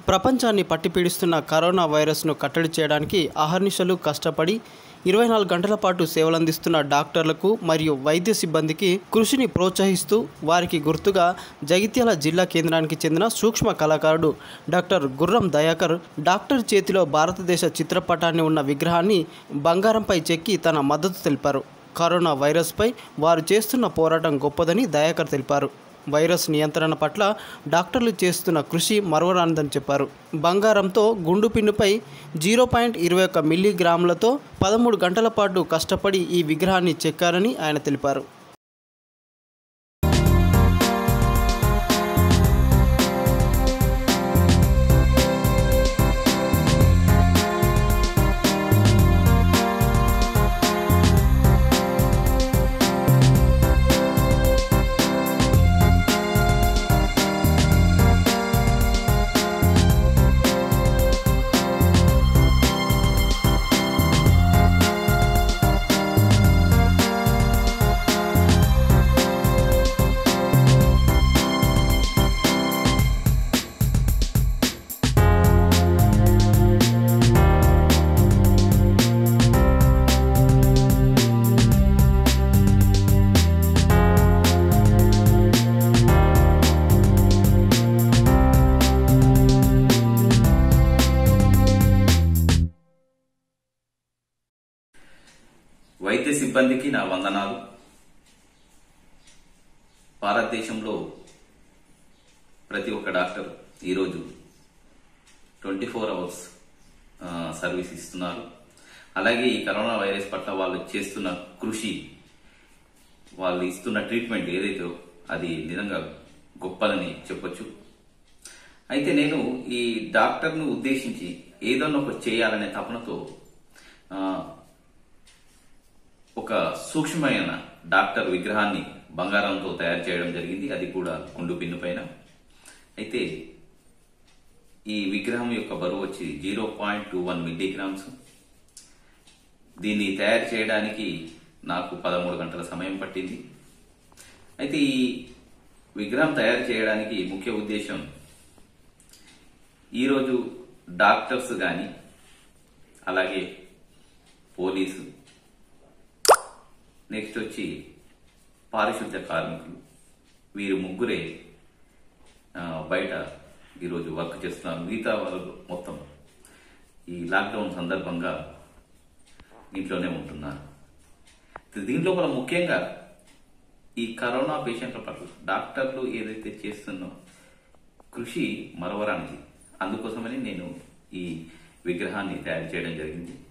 ప్రపంచాన్ని పట్టిపీడిస్తున్న కరోనా వైరస్ను కట్టడి చేయడానికి అహర్నిశలు కష్టపడి 24 గంటల పాటు సేవలందిస్తున్న డాక్టర్లకు మరియు వైద్య సిబ్బందికి కృషిని ప్రోత్సహిస్తూ వారికి గుర్తుగా జగిత్యాల జిల్లా కేంద్రానికి చెందిన సూక్ష్మ కళాకారుడు డాక్టర్ గుర్రం దయాకర్ డాక్టర్ చేతిలో భారతదేశ చిత్రపటాన్ని ఉన్న విగ్రహాన్ని బంగారంపై చెక్కి తన మద్దతు తెలిపారు. కరోనా వైరస్పై వారు చేస్తున్న పోరాటం గొప్పదని దయాకర్ తెలిపారు. వైరస్ నియంత్రణ పట్ల డాక్టర్లు చేస్తున్న కృషి మరువరానిదని చెప్పారు. బంగారంతో గుండు పిన్నుపై 0.21 మిల్లీగ్రాములతో 13 గంటల పాటు కష్టపడి ఈ విగ్రహాన్ని చెక్కారని ఆయన తెలిపారు. వైద్య సిబ్బందికి నా వందనాలు. భారతదేశంలో ప్రతి ఒక్క డాక్టర్ ఈరోజు 24 అవర్స్ సర్వీస్ ఇస్తున్నారు. అలాగే ఈ కరోనా వైరస్ పట్ల వాళ్ళు చేస్తున్న కృషి, వాళ్ళు ఇస్తున్న ట్రీట్మెంట్ ఏదైతే అది నిజంగా గొప్పదని చెప్పొచ్చు. అయితే నేను ఈ డాక్టర్ను ఉద్దేశించి ఏదన్నా ఒకటి చేయాలనే తపనతో ఒక సూక్ష్మమైన డాక్టర్ విగ్రహాన్ని బంగారంతో తయారు చేయడం జరిగింది, అది కూడా గుండు పిన్ను పైన. అయితే ఈ విగ్రహం యొక్క బరువు వచ్చి 0.21 మిల్లీగ్రామ్స్. దీన్ని తయారు చేయడానికి నాకు 13 గంటల సమయం పట్టింది. అయితే ఈ విగ్రహం తయారు చేయడానికి ముఖ్య ఉద్దేశం, ఈరోజు డాక్టర్స్ కానీ అలాగే పోలీసు, నెక్స్ట్ వచ్చి పారిశుద్ధ్య కార్మికులు, వీరు ముగ్గురే బయట ఈరోజు వర్క్ చేస్తున్నారు. మిగతా వాళ్ళు మొత్తం ఈ లాక్డౌన్ సందర్భంగా ఇంట్లోనే ఉంటున్నారు. దీంట్లో కూడా ముఖ్యంగా ఈ కరోనా పేషెంట్ల పట్ల డాక్టర్లు ఏదైతే చేస్తున్నో కృషి మరవరానిది. అందుకోసమని నేను ఈ విగ్రహాన్ని తయారు చేయడం జరిగింది.